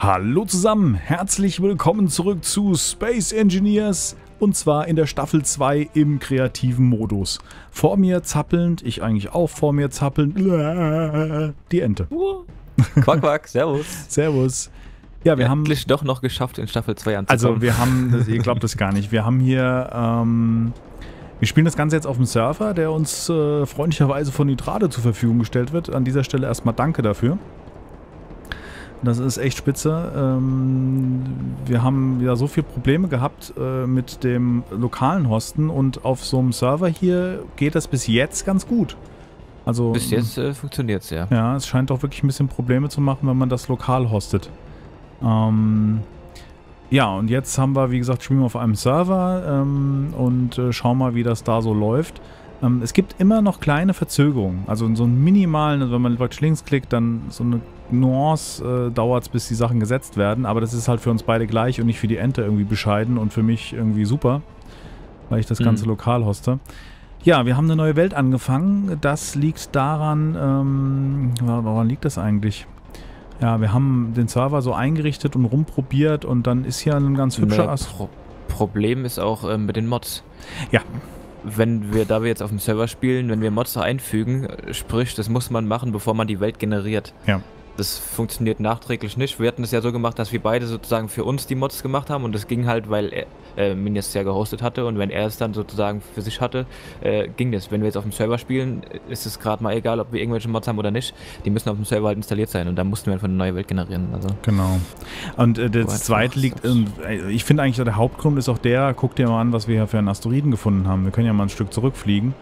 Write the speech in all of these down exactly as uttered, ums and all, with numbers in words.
Hallo zusammen, herzlich willkommen zurück zu Space Engineers und zwar in der Staffel zwei im kreativen Modus. Vor mir zappelnd, ich eigentlich auch vor mir zappelnd, die Ente. Quack, quack, servus. Servus. Ja, wir ja, haben endlich doch noch geschafft, in Staffel zwei anzukommen. Also wir haben, das, ihr glaubt das gar nicht, wir haben hier, ähm, wir spielen das Ganze jetzt auf dem Server, der uns äh, freundlicherweise von Nitrade zur Verfügung gestellt wird. An dieser Stelle erstmal danke dafür. Das ist echt spitze. Ähm, wir haben ja so viele Probleme gehabt äh, mit dem lokalen Hosten und auf so einem Server hier geht das bis jetzt ganz gut. Also, bis jetzt äh, funktioniert es, ja. Ja, es scheint auch wirklich ein bisschen Probleme zu machen, wenn man das lokal hostet. Ähm, ja, und jetzt haben wir, wie gesagt, spielen wir auf einem Server ähm, und äh, schauen mal, wie das da so läuft. Ähm, es gibt immer noch kleine Verzögerungen. Also so einen minimalen, also wenn man praktisch links klickt, dann so eine Nuance äh, dauert es, bis die Sachen gesetzt werden. Aber das ist halt für uns beide gleich und nicht für die Ente irgendwie bescheiden und für mich irgendwie super, weil ich das Ganze mhm. lokal hoste. Ja, wir haben eine neue Welt angefangen. Das liegt daran, ähm, woran liegt das eigentlich? Ja, wir haben den Server so eingerichtet und rumprobiert und dann ist hier ein ganz hübscher Ast Pro Problem ist auch ähm, mit den Mods. Ja. Wenn wir, da wir jetzt auf dem Server spielen, wenn wir Mods einfügen, sprich, das muss man machen, bevor man die Welt generiert. Ja. Das funktioniert nachträglich nicht. Wir hatten es ja so gemacht, dass wir beide sozusagen für uns die Mods gemacht haben und das ging halt, weil er, äh, Minjas es ja gehostet hatte und wenn er es dann sozusagen für sich hatte, äh, ging das. Wenn wir jetzt auf dem Server spielen, ist es gerade mal egal, ob wir irgendwelche Mods haben oder nicht. Die müssen auf dem Server halt installiert sein und dann mussten wir einfach eine neue Welt generieren. Also genau. Und äh, das zweite liegt, äh, ich finde eigentlich, der Hauptgrund ist auch der, guck dir mal an, was wir hier für einen Asteroiden gefunden haben. Wir können ja mal ein Stück zurückfliegen.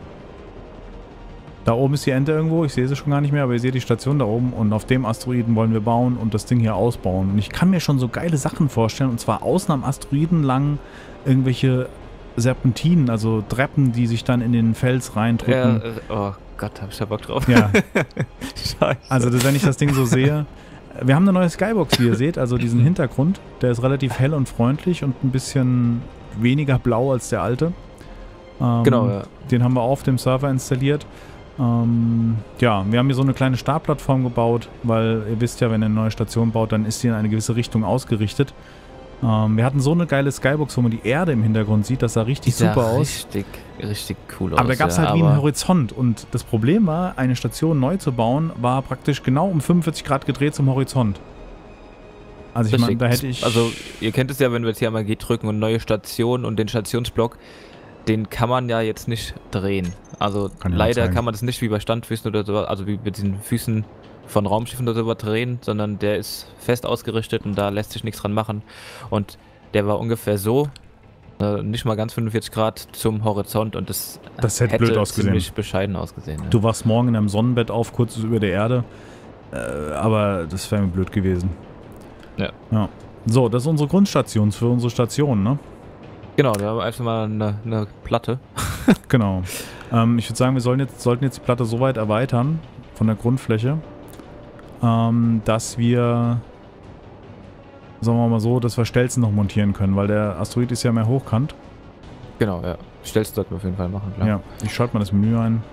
Da oben ist die Ente irgendwo, ich sehe sie schon gar nicht mehr, aber ihr seht die Station da oben und auf dem Asteroiden wollen wir bauen und das Ding hier ausbauen. Und ich kann mir schon so geile Sachen vorstellen und zwar außen am Asteroiden lang irgendwelche Serpentinen, also Treppen, die sich dann in den Fels reindrücken. Ja, oh Gott, hab ich da Bock drauf. Ja. Scheiße. Also das, wenn ich das Ding so sehe. Wir haben eine neue Skybox, wie ihr seht, also diesen Hintergrund, der ist relativ hell und freundlich und ein bisschen weniger blau als der alte. Ähm, genau, ja. Den haben wir auf dem Server installiert. Ähm, ja, wir haben hier so eine kleine Startplattform gebaut, weil ihr wisst ja, wenn ihr eine neue Station baut, dann ist die in eine gewisse Richtung ausgerichtet. Ähm, wir hatten so eine geile Skybox, wo man die Erde im Hintergrund sieht, das sah richtig die super sah aus. richtig, richtig cool aus. Aber da gab es ja, halt wie einen Horizont und das Problem war, eine Station neu zu bauen, war praktisch genau um fünfundvierzig Grad gedreht zum Horizont. Also ich meine, da hätte ich... Also ihr kennt es ja, wenn wir jetzt hier mal G drücken und neue Station und den Stationsblock, den kann man ja jetzt nicht drehen. Also kann leider kann man das nicht wie bei Standfüßen oder so, also wie mit diesen Füßen von Raumschiffen oder so drehen, sondern der ist fest ausgerichtet und da lässt sich nichts dran machen. Und der war ungefähr so, äh, nicht mal ganz fünfundvierzig Grad zum Horizont und das, das hätte, hätte blöd ausgesehen. ziemlich bescheiden ausgesehen. Ja. Du wachst morgen in einem Sonnenbett auf, kurz über der Erde, äh, aber das wäre mir blöd gewesen. Ja. Ja. So, das ist unsere Grundstation für unsere Station, ne? Genau, da haben wir einfach mal eine, eine Platte. Genau. Ähm, ich würde sagen, wir sollen jetzt, sollten jetzt die Platte so weit erweitern, von der Grundfläche, ähm, dass wir, sagen wir mal so, dass wir Stelzen noch montieren können, weil der Asteroid ist ja mehr hochkant. Genau, ja. Stelzen sollten wir auf jeden Fall machen, klar. Ja, ich schalte mal das Menü ein.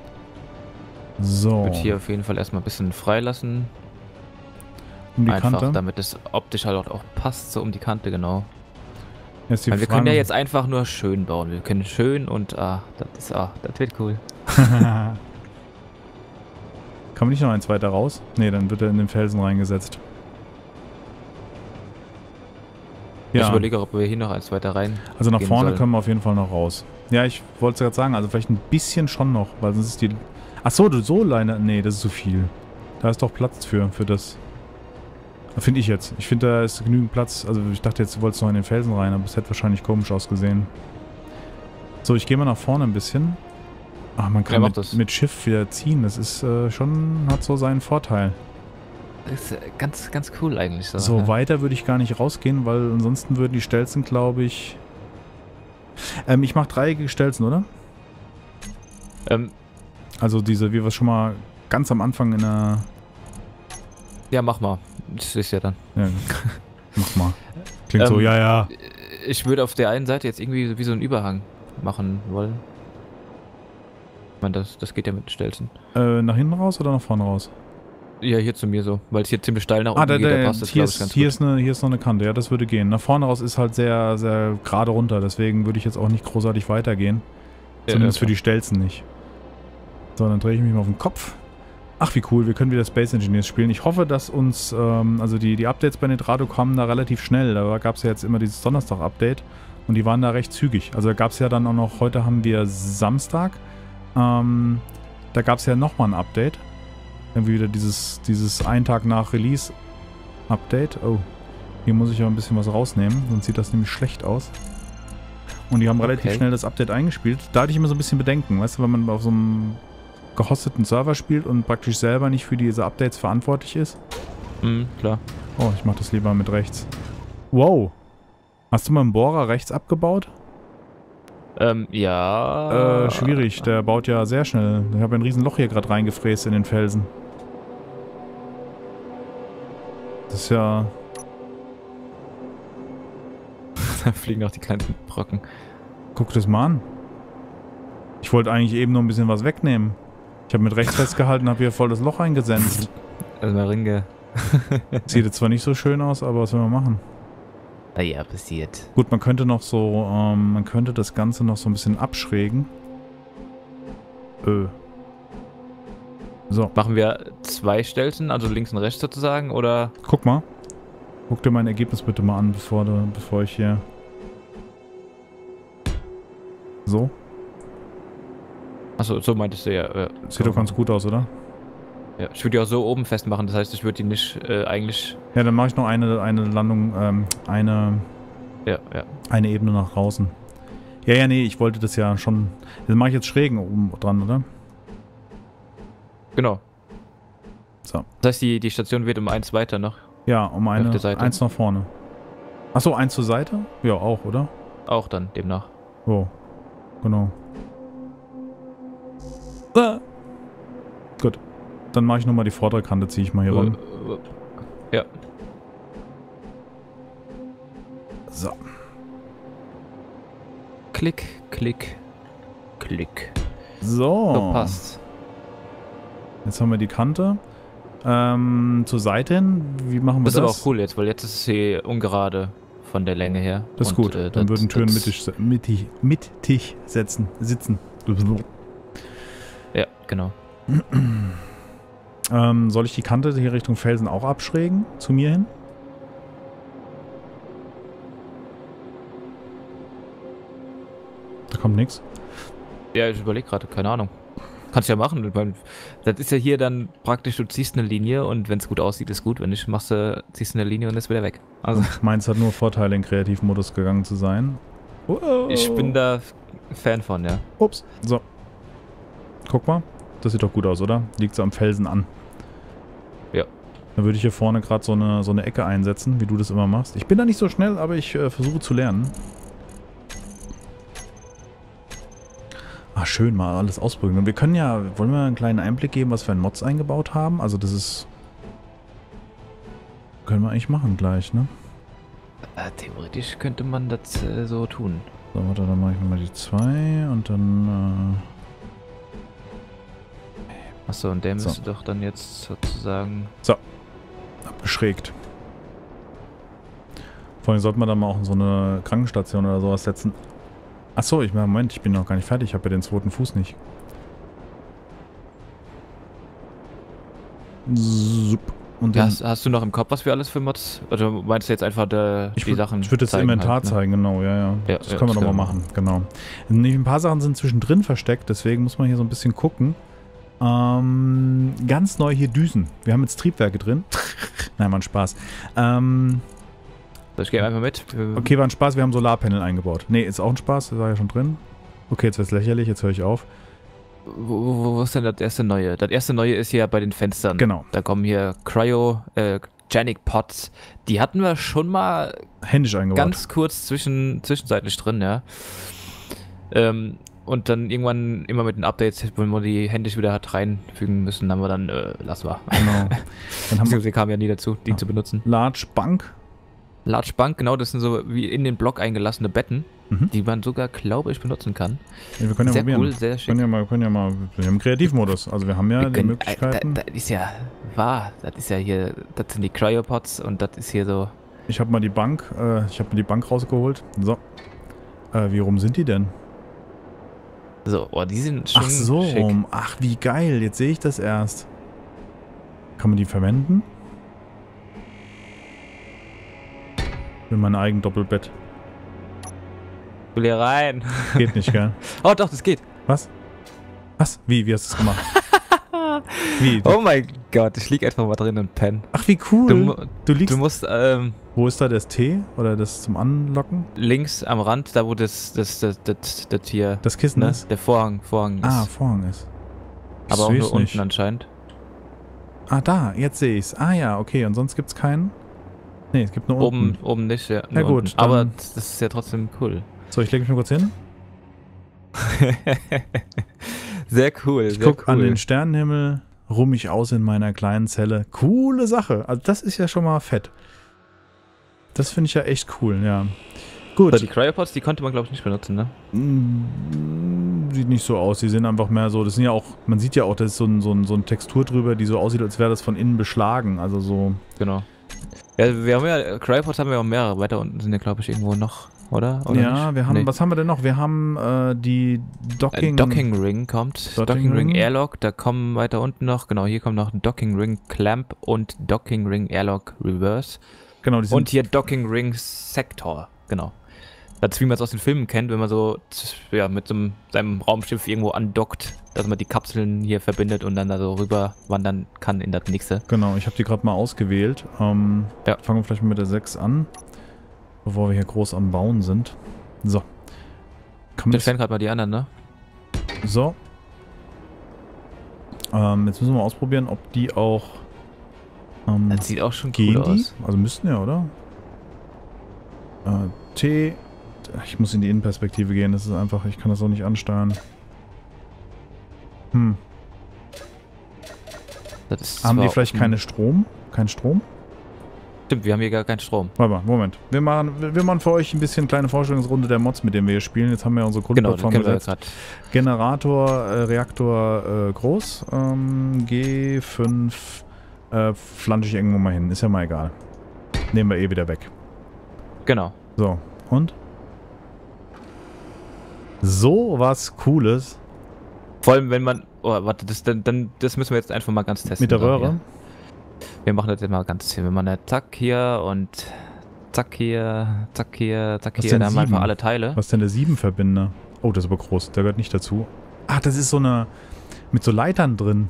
So. Ich würde hier auf jeden Fall erstmal ein bisschen freilassen. Um die Einfach, Kante? damit es optisch halt auch passt, so um die Kante, genau. Jetzt die Weil wir Fragen. können ja jetzt einfach nur schön bauen. Wir können schön und ah, das ist, ah, das wird cool. Kann man nicht noch eins weiter raus? Ne, dann wird er in den Felsen reingesetzt. Ja. Ja. Ich überlege, ob wir hier noch eins weiter rein. Also nach vorne sollen. können wir auf jeden Fall noch raus. Ja, ich wollte es gerade sagen, also vielleicht ein bisschen schon noch, weil sonst ist die... Achso, du so Leine... Nee, das ist zu viel. Da ist doch Platz für, für das... Finde ich jetzt. Ich finde, da ist genügend Platz. Also ich dachte jetzt, du wolltest noch in den Felsen rein, aber es hätte wahrscheinlich komisch ausgesehen. So, ich gehe mal nach vorne ein bisschen. Ach, man kann ja, mit, mit Schiff wieder ziehen. Das ist äh, schon... hat so seinen Vorteil. Das ist ganz, ganz cool eigentlich. So, So, ja. weiter würde ich gar nicht rausgehen, weil ansonsten würden die Stelzen, glaube ich... Ähm, ich mache dreieckige Stelzen, oder? Ähm, also diese, wie wir es schon mal ganz am Anfang in der... Ja, mach mal. Das ist ja dann. Ja, mach mal. Klingt ähm, so, ja, ja. Ich würde auf der einen Seite jetzt irgendwie wie so einen Überhang machen wollen. Ich meine, das, das geht ja mit Stelzen. Äh, nach hinten raus oder nach vorne raus? Ja, hier zu mir so, weil es hier ziemlich steil nach unten ah, da, geht, da, da passt das, hier, glaube ich, ist, ganz hier, gut. ist eine, hier ist noch eine Kante, ja, das würde gehen. Nach vorne raus ist halt sehr, sehr gerade runter, deswegen würde ich jetzt auch nicht großartig weitergehen. Ja, Zumindest ja, für die Stelzen nicht. So, dann drehe ich mich mal auf den Kopf. Ach, wie cool, wir können wieder Space Engineers spielen. Ich hoffe, dass uns, ähm, also die, die Updates bei Nitrado kommen da relativ schnell. Da gab es ja jetzt immer dieses Donnerstag-Update und die waren da recht zügig. Also da gab es ja dann auch noch, heute haben wir Samstag, ähm, da gab es ja nochmal ein Update. Irgendwie wieder dieses, dieses ein Tag nach Release Update. Oh, hier muss ich aber ein bisschen was rausnehmen, sonst sieht das nämlich schlecht aus. Und die haben relativ Okay. schnell das Update eingespielt. Da hatte ich immer so ein bisschen Bedenken, weißt du, wenn man auf so einem gehosteten Server spielt und praktisch selber nicht für diese Updates verantwortlich ist. Mhm, klar. Oh, ich mach das lieber mit rechts. Wow. Hast du mal einen Bohrer rechts abgebaut? Ähm, ja. Äh, schwierig. Der baut ja sehr schnell. Ich habe ein riesen Loch hier gerade reingefräst in den Felsen. Das ist ja... Da fliegen auch die kleinen Brocken. Guck das mal an. Ich wollte eigentlich eben nur ein bisschen was wegnehmen. Ich habe mit rechts festgehalten und habe hier voll das Loch eingesenzt. Also mal Ringe. Sieht jetzt zwar nicht so schön aus, aber was will man machen? Naja, passiert. Gut, man könnte noch so, ähm, man könnte das Ganze noch so ein bisschen abschrägen. Öh. So. Machen wir zwei Stelzen, also links und rechts sozusagen, oder? Guck mal. Guck dir mein Ergebnis bitte mal an, bevor, du, bevor ich hier... So. Achso, so meintest du ja. ja. Sieht doch ganz gut aus, oder? Ja, ich würde die auch so oben festmachen, das heißt, ich würde die nicht äh, eigentlich... Ja, dann mache ich noch eine, eine Landung, ähm, eine, Ja, ja. eine Ebene nach draußen. Ja, ja, nee, ich wollte das ja schon... Dann mache ich jetzt schrägen oben dran, oder? Genau. So. Das heißt, die, die Station wird um eins weiter noch. Ja, um eine, Auf der Seite. eins nach vorne. Achso, eins zur Seite? Ja, auch, oder? Auch dann, demnach. So, genau. Ah. Gut. Dann mache ich nochmal die vordere Kante, ziehe ich mal hier rum. Ja. So. Klick, klick, klick. So. So, passt. Jetzt haben wir die Kante. Ähm, zur Seite hin, wie machen wir das? Das ist aber auch cool jetzt, weil jetzt ist sie ungerade von der Länge her. Das ist Und, gut. Äh, Dann das, würden Türen das, mittig, mittig, mittig setzen, sitzen. Ja, genau. Ähm, soll ich die Kante hier Richtung Felsen auch abschrägen? Zu mir hin? Da kommt nichts. Ja, ich überlege gerade, keine Ahnung. Kannst ja machen. Ich mein, das ist ja hier dann praktisch, du ziehst eine Linie und wenn es gut aussieht, ist gut. Wenn nicht, machst du, ziehst du eine Linie und ist wieder weg. Also Meins hat nur Vorteile, in Kreativmodus gegangen zu sein. Oh. ich bin da Fan von, ja. Ups. So. Guck mal. Das sieht doch gut aus, oder? Liegt so am Felsen an. Ja. Dann würde ich hier vorne gerade so eine, so eine Ecke einsetzen, wie du das immer machst. Ich bin da nicht so schnell, aber ich äh, versuche zu lernen. Ah, schön, mal alles ausprobieren. Und wir können ja, wollen wir einen kleinen Einblick geben, was wir in Mods eingebaut haben? Also das ist... Können wir eigentlich machen gleich, ne? Äh, theoretisch könnte man das äh, so tun. So, warte, dann mache ich nochmal die zwei und dann... Achso, und der So. müsste doch dann jetzt sozusagen... Äh, abgeschrägt. Vor allem sollte man dann mal auch in so eine Krankenstation oder sowas setzen. Achso, ich meine, Moment, ich bin noch gar nicht fertig. Ich habe ja den zweiten Fuß nicht. Zup. Und Ja, den, hast, hast du noch im Kopf, was wir alles für Mods... Oder meinst du jetzt einfach der, ich die würd, Sachen Ich würde das zeigen Inventar halt, ne? zeigen, genau, ja, ja. Ja, das ja, können wir das doch mal können wir machen, genau. Nämlich ein paar Sachen sind zwischendrin versteckt, deswegen muss man hier so ein bisschen gucken. Ähm, ganz neu hier Düsen. Wir haben jetzt Triebwerke drin. Nein, war ein Spaß. Ähm... So, ich gehe einfach mit. Okay, war ein Spaß, wir haben Solarpanel eingebaut. Ne, ist auch ein Spaß, das war ja schon drin. Okay, jetzt wird's lächerlich, jetzt höre ich auf. Wo, wo, wo ist denn das erste Neue? Das erste Neue ist hier bei den Fenstern. Genau. Da kommen hier Cryo, äh, Genic Pots. Die hatten wir schon mal Händisch eingebaut. ganz kurz zwischen, zwischenzeitlich drin, ja. Ähm, und dann irgendwann immer mit den Updates, wenn wir die händisch wieder hat reinfügen müssen, haben wir dann, äh, lass mal. Genau. Dann haben wir Wir kamen ja nie dazu, die Ja. zu benutzen. Large Bank. Large Bunk, genau, das sind so wie in den Block eingelassene Betten, mhm. die man sogar, glaube ich, benutzen kann. Ja, wir können ja sehr probieren. Cool, sehr schick. Können ja mal, können ja mal, wir haben Kreativmodus, also wir haben ja wir die können, Möglichkeiten. Das ist ja wahr, das ist ja hier, das sind die Cryopods und das ist hier so... Ich habe mal die Bank, äh, ich habe mir die Bank rausgeholt. So. Äh, wie rum sind die denn? So, oh, die sind schon Ach so schick. rum. Ach, wie geil, jetzt sehe ich das erst. Kann man die verwenden? Für mein eigen Doppelbett. Ich will hier rein. Geht nicht, gell? Oh doch, das geht. Was? Was? Wie? Wie hast du das gemacht? Wie? Oh mein Gott, ich lieg einfach mal drin und penne. Ach, wie cool. Du, du liegst... Du musst, ähm... Wo ist da das T? Oder das zum Anlocken? Links am Rand, da wo das, das, das, das, das hier... Das Kissen ne? ist? Der Vorhang, Vorhang ist. Ah, Vorhang ist. Aber auch nur unten anscheinend. Ah, da, jetzt sehe ich's. Ah ja, okay, und sonst gibt's keinen? Nee, es gibt nur unten. Oben, oben nicht, ja. Na gut. Aber das ist ja trotzdem cool. So, ich lege mich mal kurz hin. Sehr cool, ich sehr guck cool. an den Sternenhimmel, ruh mich aus in meiner kleinen Zelle. Coole Sache. Also das ist ja schon mal fett. Das finde ich ja echt cool, ja. Gut. So, die Cryopods, die konnte man glaube ich nicht benutzen, ne? Sieht nicht so aus. Die sind einfach mehr so, das sind ja auch, man sieht ja auch, da ist so, ein, so, ein, so eine Textur drüber, die so aussieht, als wäre das von innen beschlagen. Also so. Genau. Ja, wir haben ja, Cryopods haben wir auch mehrere. Weiter unten sind ja glaube ich irgendwo noch, oder? oder ja, nicht? wir haben, nee. was haben wir denn noch? Wir haben äh, die Docking... Ein Docking Ring kommt. Docking, Docking Ring Ring Airlock, da kommen weiter unten noch, genau, hier kommt noch ein Docking Ring Clamp und Docking Ring Airlock Reverse. Genau, die sind und hier Docking Ring Sector, genau. Das ist, wie man es aus den Filmen kennt, wenn man so ja, mit so einem, seinem Raumschiff irgendwo andockt, dass man die Kapseln hier verbindet und dann da so rüber wandern kann in das nächste. Genau, ich habe die gerade mal ausgewählt. Ähm, ja. Fangen wir vielleicht mit der sechs an, bevor wir hier groß am Bauen sind. So. Ich entferne gerade mal die anderen, ne? So. Ähm, jetzt müssen wir mal ausprobieren, ob die auch... Ähm, das sieht auch schon gehen cool die? aus. Also müssten ja, oder? Äh, T... Ich muss in die Innenperspektive gehen, das ist einfach, ich kann das auch nicht ansteuern. Hm. Das ist haben die vielleicht keine Strom? Kein Strom? Stimmt, wir haben hier gar keinen Strom. Warte mal, Moment. Wir machen, wir machen für euch ein bisschen kleine Vorstellungsrunde der Mods, mit denen wir hier spielen. Jetzt haben wir unsere Grundplattform genau, gesetzt. Generator, äh, Reaktor äh, groß. Ähm, G fünf äh, flansche ich irgendwo mal hin. Ist ja mal egal. Nehmen wir eh wieder weg. Genau. So, und? So was Cooles. Vor allem, wenn man... Oh, warte, das, dann, dann, das müssen wir jetzt einfach mal ganz testen. Mit der Röhre? Hier. Wir machen das jetzt mal ganz hier. Wenn man da zack hier und zack hier, zack hier, zack was hier, dann haben wir sieben? einfach alle Teile. Was ist denn der sieben Verbinder? Oh, das ist aber groß. Der gehört nicht dazu. Ach, das ist so eine... mit so Leitern drin.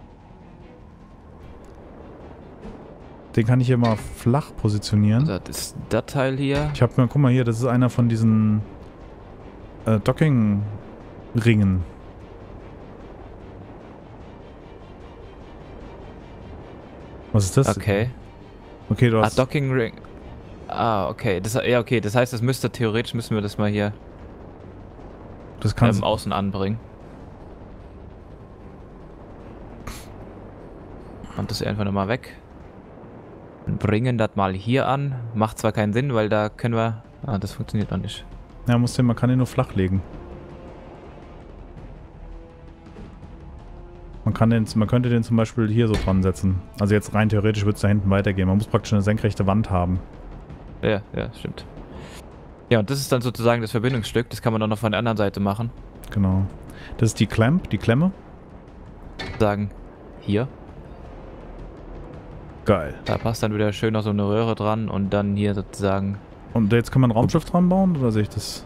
Den kann ich hier mal flach positionieren. Also, das ist das Teil hier. Ich hab mir, guck mal hier, das ist einer von diesen äh, Docking-Ringen. Was ist das? Okay. Okay, du hast... Ah, Docking Ring. Ah, okay. Das, ja, okay. Das heißt, das müsste theoretisch müssen wir das mal hier das kannst ähm, außen anbringen. Und das einfach nochmal weg. Und bringen das mal hier an. Macht zwar keinen Sinn, weil da können wir... Ah, das funktioniert noch nicht. Ja, muss den, man kann den nur flach legen. Man kann den, man könnte den zum Beispiel hier so dran setzen. Also jetzt rein theoretisch würde es da hinten weitergehen. Man muss praktisch eine senkrechte Wand haben. Ja, ja, stimmt. Ja, und das ist dann sozusagen das Verbindungsstück. Das kann man auch noch von der anderen Seite machen. Genau. Das ist die Clamp, die Klemme. Sagen, hier. Geil. Da passt dann wieder schön noch so eine Röhre dran und dann hier sozusagen... Und jetzt kann man ein Raumschiff dran bauen, oder sehe ich das?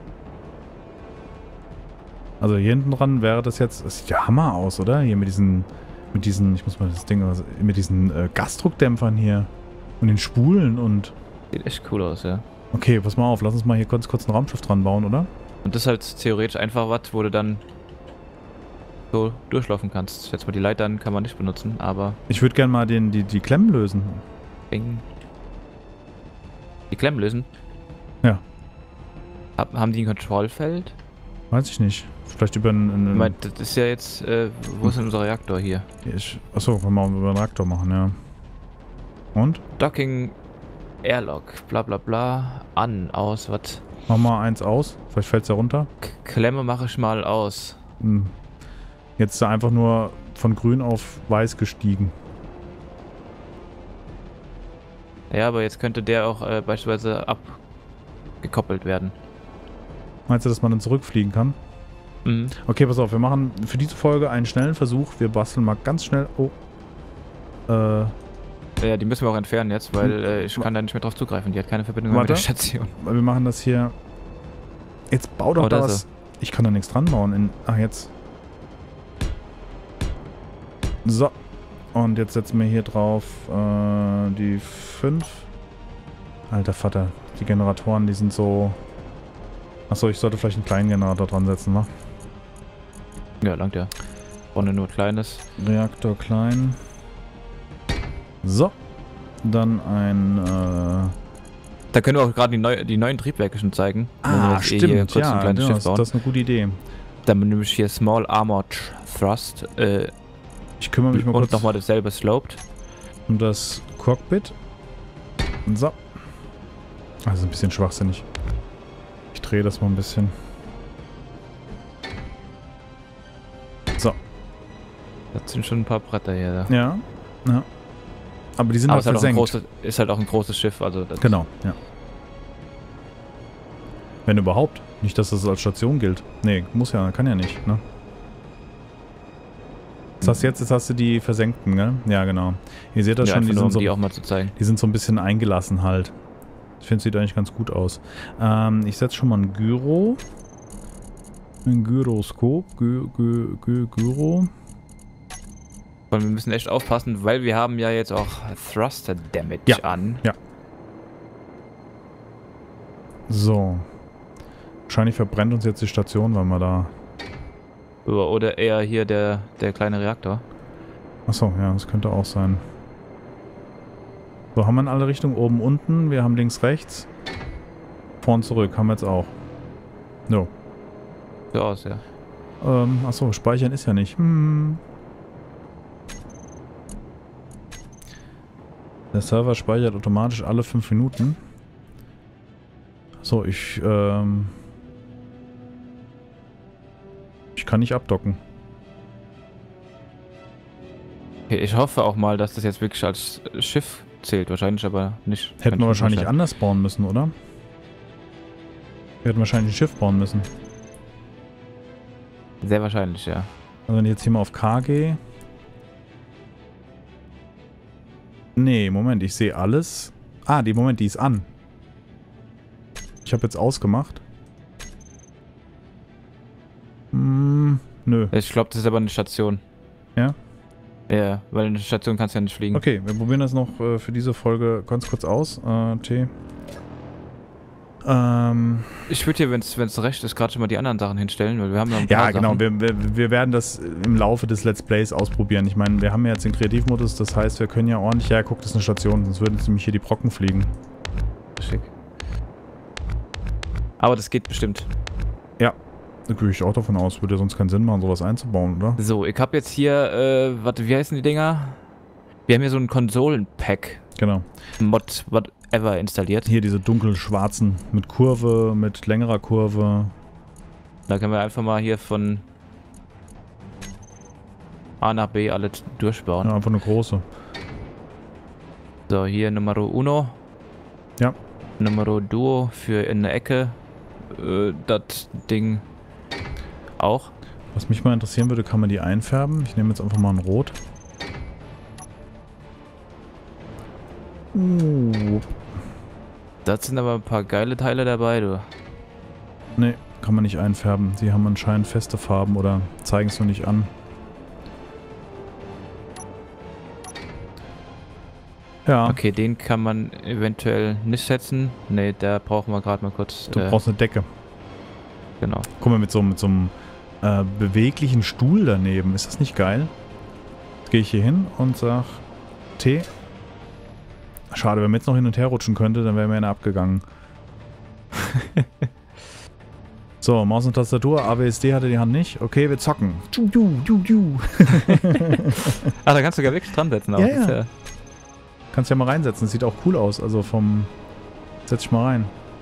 Also hier hinten dran wäre das jetzt... Das sieht ja Hammer aus, oder? Hier mit diesen... Mit diesen... Ich muss mal das Ding... Also mit diesen äh, Gasdruckdämpfern hier. Und den Spulen und... Sieht echt cool aus, ja. Okay, pass mal auf. Lass uns mal hier kurz, kurz ein Raumschiff dran bauen, oder? Und das ist halt theoretisch einfach was, wo du dann so durchlaufen kannst. Jetzt mal die Leitern kann man nicht benutzen, aber... Ich würde gerne mal den, die, die Klemmen lösen. Bing. Die Klemmen lösen? Ja. Hab, haben die ein Kontrollfeld? Weiß ich nicht. Vielleicht über einen... einen Ich meine, das ist ja jetzt... Äh, wo ist denn unser Reaktor hier? Ich, achso, können wir mal über einen Reaktor machen, ja. Und? Docking... Airlock, bla bla bla, an, aus, was? Mach mal eins aus, vielleicht fällt es ja runter. K Klemme mache ich mal aus. Hm. Jetzt ist er einfach nur von grün auf weiß gestiegen. Ja, aber jetzt könnte der auch äh, beispielsweise abgekoppelt werden. Meinst du, dass man dann zurückfliegen kann? Mhm. Okay, pass auf, wir machen für diese Folge einen schnellen Versuch. Wir basteln mal ganz schnell... Oh. Äh... Ja, die müssen wir auch entfernen jetzt, weil äh, ich kann da nicht mehr drauf zugreifen. Die hat keine Verbindung mehr mit der Station. Wir machen das hier... Jetzt bau doch oh, da da was... Ich kann da nichts dran bauen. In, ach, jetzt. So. Und jetzt setzen wir hier drauf äh, die fünf. Alter Vater. Die Generatoren, die sind so... Achso, ich sollte vielleicht einen kleinen Generator dran setzen, ne? Ja, langt ja. Vorne nur kleines. Reaktor klein. So. Dann ein... Äh da können wir auch gerade die, neu, die neuen Triebwerke schon zeigen. Ah, stimmt. Eh kurz ja, ein kleines ja Schiff das, bauen. das ist eine gute Idee. Dann nehme ich hier Small Armored Thrust. Äh, ich kümmere mich mal und kurz nochmal dasselbe Sloped. um das Cockpit. So. Also ein bisschen schwachsinnig. Ich drehe das mal ein bisschen. So. Das sind schon ein paar Bretter hier. Da. Ja. Ja. Aber die sind Aber auch ist halt, auch ein versenkt. großes, ist halt auch ein großes Schiff. Also das Genau, ja. Wenn überhaupt. Nicht, dass das als Station gilt. Nee, muss ja, kann ja nicht, ne? Jetzt hast, du jetzt, jetzt hast du die versenkten, gell? Ja, genau. Ihr seht das ja, schon, die nur, sind, um so, die auch mal zu zeigen. die sind so ein bisschen eingelassen halt. Ich finde, sieht eigentlich ganz gut aus. Ähm, ich setze schon mal ein Gyro. Ein Gyroskop. Gy, Gy, Gy, Gyro. Und wir müssen echt aufpassen, weil wir haben ja jetzt auch Thruster Damage ja. an. Ja. So. Wahrscheinlich verbrennt uns jetzt die Station, weil wir da... Oder eher hier der, der kleine Reaktor. Achso, ja, das könnte auch sein. So, haben wir in alle Richtungen. Oben, unten. Wir haben links, rechts. Vorn, zurück. Haben wir jetzt auch. No. So aus, ja. Ähm, achso, speichern ist ja nicht. Hm. Der Server speichert automatisch alle fünf Minuten. So, ich, ähm... Ich kann nicht abdocken. Okay, ich hoffe auch mal, dass das jetzt wirklich als Schiff zählt. Wahrscheinlich aber nicht. Hätten wir wahrscheinlich anders bauen müssen, oder? Wir hätten wahrscheinlich ein Schiff bauen müssen. Sehr wahrscheinlich, ja. Also wenn ich jetzt hier mal auf K gehe... Nee, Moment, ich sehe alles. Ah, die Moment, die ist an. Ich habe jetzt ausgemacht. Hm, nö. Ich glaube, das ist aber eine Station. Ja? Ja, weil eine Station kannst du ja nicht fliegen. Okay, wir probieren das noch äh, für diese Folge ganz kurz aus. Äh, T. Ähm... Ich würde hier, wenn es recht ist, gerade schon mal die anderen Sachen hinstellen, weil wir haben ja ein Ja, paar genau. Sachen. Wir, wir, wir werden das im Laufe des Let's Plays ausprobieren. Ich meine, wir haben ja jetzt den Kreativmodus, das heißt, wir können ja ordentlich... Ja, guck, das ist eine Station, sonst würden nämlich hier die Brocken fliegen. Schick. Aber das geht bestimmt. Ja, da gehe ich auch davon aus. Würde ja sonst keinen Sinn machen, sowas einzubauen, oder? So, ich habe jetzt hier, äh, warte, wie heißen die Dinger? Wir haben hier so ein Konsolen-Pack. Genau. Mod, whatever installiert. Hier diese dunkelschwarzen mit Kurve, mit längerer Kurve. Da können wir einfach mal hier von A nach B alle durchbauen. Ja, einfach eine große. So, hier Numero Uno. Ja. Numero Duo für in der Ecke. Äh, das Ding auch. Was mich mal interessieren würde, kann man die einfärben? Ich nehme jetzt einfach mal ein Rot. Uh. Das sind aber ein paar geile Teile dabei, du. Ne, kann man nicht einfärben. Die haben anscheinend feste Farben oder zeigen es nur nicht an. Ja. Okay, den kann man eventuell nicht setzen. Ne, da brauchen wir gerade mal kurz... Du äh, brauchst eine Decke. Genau. Guck mal, mit so, mit so einem äh, beweglichen Stuhl daneben. Ist das nicht geil? Jetzt gehe ich hier hin und sag T. Schade, wenn man jetzt noch hin und her rutschen könnte, dann wäre mir einer abgegangen. So, Maus und Tastatur. A B S D hatte die Hand nicht. Okay, wir zocken. Ju, ju, ju, ju. Ach, da kannst du gar wirklich dran setzen. Auch. Ja, ja. Ja. Kannst ja mal reinsetzen, das sieht auch cool aus. Also vom... Setz dich mal rein.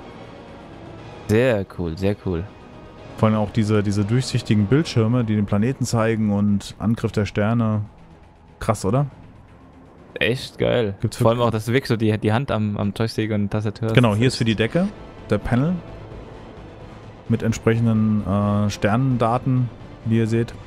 Sehr cool, sehr cool. Vor allem auch diese, diese durchsichtigen Bildschirme, die den Planeten zeigen und Angriff der Sterne. Krass, oder? Echt geil. Gibt's vor allem auch, dass du wirklich so die, die Hand am, am Joystick und Tastatur hast. Genau, hier ist für die Decke der Panel. Mit entsprechenden äh, Sternendaten, wie ihr seht.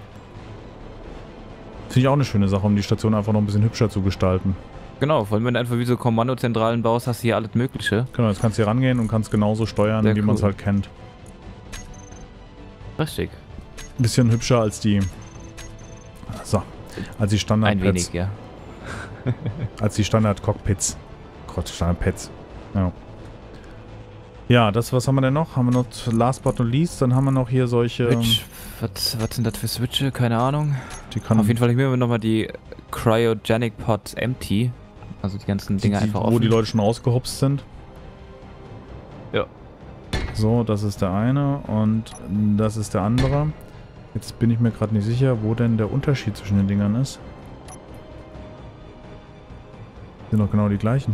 Finde ich auch eine schöne Sache, um die Station einfach noch ein bisschen hübscher zu gestalten. Genau, vor allem wenn du einfach wie so Kommandozentralen baust, hast du hier alles Mögliche. Genau, jetzt kannst du hier rangehen und kannst genauso steuern, Sehr wie cool. man es halt kennt. Richtig. Ein bisschen hübscher als die... So, als die Standard-Pads. Ein wenig, ja. als die Standard-Cockpits. Gott, Standard-Pads. Ja. Ja, das, was haben wir denn noch? Haben wir noch last but not least, dann haben wir noch hier solche... Switch. Was, was sind das für Switche? Keine Ahnung. Die kann Auf jeden Fall, ich nehme nochmal die Cryogenic Pods Empty. Also die ganzen Dinger die, einfach wo offen. Wo die Leute schon rausgehopst sind. Ja. So, das ist der eine und das ist der andere. Jetzt bin ich mir gerade nicht sicher, wo denn der Unterschied zwischen den Dingern ist. Sind doch genau die gleichen.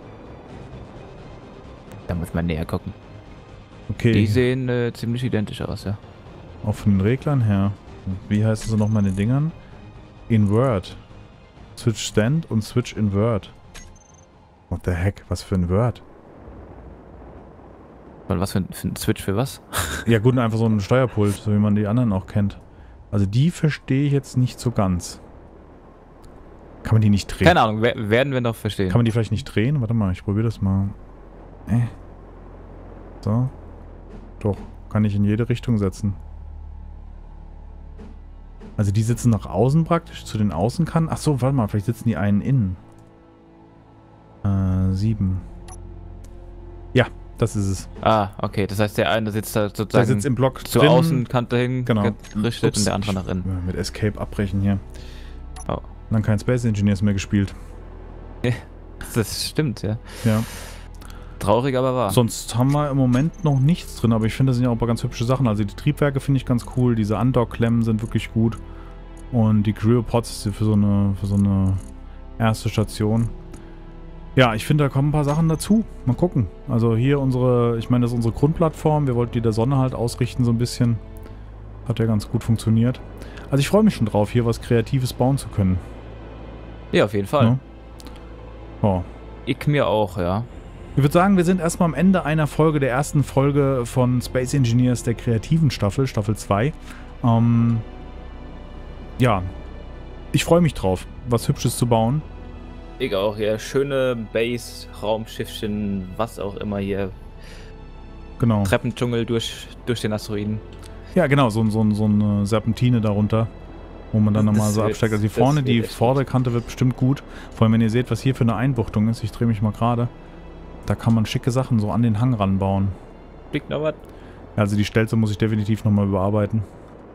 Da muss man näher gucken. Okay. Die sehen äh, ziemlich identisch aus, ja. Auch von den Reglern her. Wie heißt es nochmal in den Dingern? Invert. Switch Stand und Switch Invert. What the heck? Was für ein Word? Weil was für ein, für ein Switch für was? Ja gut, einfach so ein Steuerpult, so wie man die anderen auch kennt. Also die verstehe ich jetzt nicht so ganz. Kann man die nicht drehen? Keine Ahnung, werden wir noch verstehen. Kann man die vielleicht nicht drehen? Warte mal, ich probiere das mal. Äh. So. Doch, kann ich in jede Richtung setzen. Also die sitzen nach außen praktisch, zu den Außenkanten. Ach so, warte mal, vielleicht sitzen die einen innen. Äh, sieben. Ja, das ist es. Ah, okay, das heißt der eine sitzt da sozusagen der sitzt im Block zur drin. Außenkante hin, genau. gerichtet Ups, und der andere nach innen. Mit Escape abbrechen hier. Oh. Und dann kein Space Engineers mehr gespielt. Das stimmt, ja. Ja. Traurig, aber wahr. Sonst haben wir im Moment noch nichts drin, aber ich finde, das sind ja auch ein paar ganz hübsche Sachen. Also die Triebwerke finde ich ganz cool, diese Undock-Klemmen sind wirklich gut. Und die Cryopods für so eine, für so eine erste Station. Ja, ich finde, da kommen ein paar Sachen dazu. Mal gucken. Also hier unsere, ich meine, das ist unsere Grundplattform. Wir wollten die der Sonne halt ausrichten so ein bisschen. Hat ja ganz gut funktioniert. Also ich freue mich schon drauf, hier was Kreatives bauen zu können. Ja, auf jeden Fall. Ja. Oh. Ich mir auch, ja. Ich würde sagen, wir sind erstmal am Ende einer Folge, der ersten Folge von Space Engineers der kreativen Staffel, Staffel zwei. Ähm, ja, ich freue mich drauf, was Hübsches zu bauen. Ich auch, ja. Schöne Base, Raumschiffchen, was auch immer hier. Genau. Treppendschungel durch, durch den Asteroiden. Ja, genau, so, so, so eine Serpentine darunter, wo man dann nochmal so wird, absteigt. Also die vorne, die Vorderkante wird bestimmt gut. Vor allem, wenn ihr seht, was hier für eine Einbuchtung ist. Ich drehe mich mal gerade. Da kann man schicke Sachen so an den Hang ranbauen. Liegt noch was? Ja, also die Stelze muss ich definitiv nochmal überarbeiten.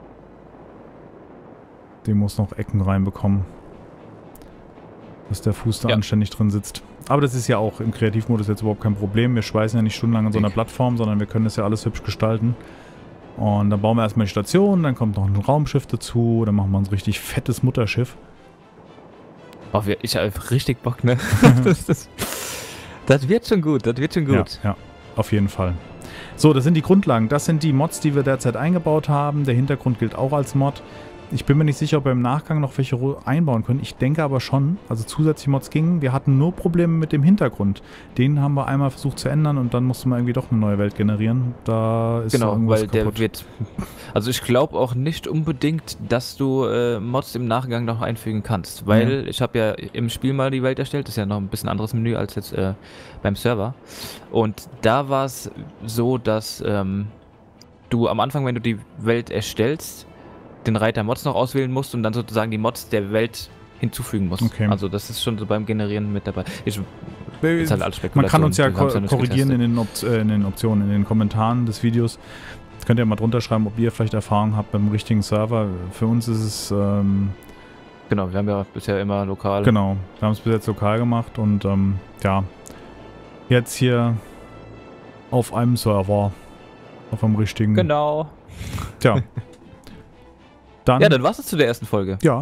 Die muss noch Ecken reinbekommen. Dass der Fuß da ja. anständig drin sitzt. Aber das ist ja auch im Kreativmodus jetzt überhaupt kein Problem. Wir schweißen ja nicht stundenlang an so einer Plattform, sondern wir können das ja alles hübsch gestalten. Und dann bauen wir erstmal die Station, dann kommt noch ein Raumschiff dazu, dann machen wir uns richtig fettes Mutterschiff. Oh, ich habe richtig Bock, ne? das, das, das wird schon gut, das wird schon gut. Ja, ja, auf jeden Fall. So, das sind die Grundlagen. Das sind die Mods, die wir derzeit eingebaut haben. Der Hintergrund gilt auch als Mod. Ich bin mir nicht sicher, ob wir im Nachgang noch welche einbauen können. Ich denke aber schon. Also zusätzliche Mods gingen. Wir hatten nur Probleme mit dem Hintergrund. Den haben wir einmal versucht zu ändern und dann musste man irgendwie doch eine neue Welt generieren. Da ist genau, irgendwas weil kaputt. Der wird. Also ich glaube auch nicht unbedingt, dass du äh, Mods im Nachgang noch einfügen kannst. Weil ja. ich habe ja im Spiel mal die Welt erstellt. Das ist ja noch ein bisschen anderes Menü als jetzt äh, beim Server. Und da war es so, dass ähm, du am Anfang, wenn du die Welt erstellst, den Reiter Mods noch auswählen musst und dann sozusagen die Mods der Welt hinzufügen musst. Okay. Also das ist schon so beim Generieren mit dabei. Ich, ist halt alles Spekulation. Man kann uns ja ko korrigieren in den, äh, in den Optionen, in den Kommentaren des Videos. Das könnt ihr mal drunter schreiben, ob ihr vielleicht Erfahrung habt beim richtigen Server. Für uns ist es... Ähm, genau, wir haben ja bisher immer lokal... Genau, wir haben es bis jetzt lokal gemacht und ähm, ja, jetzt hier auf einem Server, auf einem richtigen... Genau. Tja. Dann, ja, dann war's es zu der ersten Folge. Ja,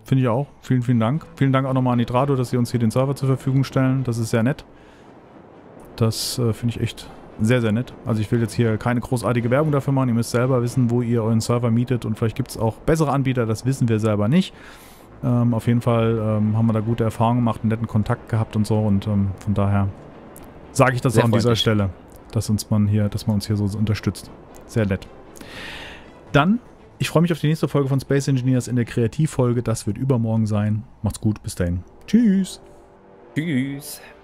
finde ich auch. Vielen, vielen Dank. Vielen Dank auch nochmal an Nitrado, dass sie uns hier den Server zur Verfügung stellen. Das ist sehr nett. Das äh, finde ich echt sehr, sehr nett. Also ich will jetzt hier keine großartige Werbung dafür machen. Ihr müsst selber wissen, wo ihr euren Server mietet und vielleicht gibt es auch bessere Anbieter, das wissen wir selber nicht. Ähm, auf jeden Fall ähm, haben wir da gute Erfahrungen gemacht, einen netten Kontakt gehabt und so und ähm, von daher sage ich das sehr auch an dieser Stelle, dass uns man hier, dass man uns hier so unterstützt. Sehr nett. Dann, ich freue mich auf die nächste Folge von Space Engineers in der Kreativfolge. Das wird übermorgen sein. Macht's gut, bis dahin. Tschüss. Tschüss.